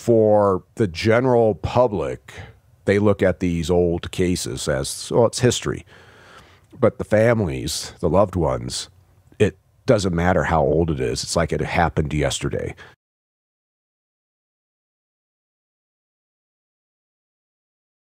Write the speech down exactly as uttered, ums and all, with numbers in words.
For the general public, they look at these old cases as, well, it's history. But the families, the loved ones, it doesn't matter how old it is. It's like it happened yesterday.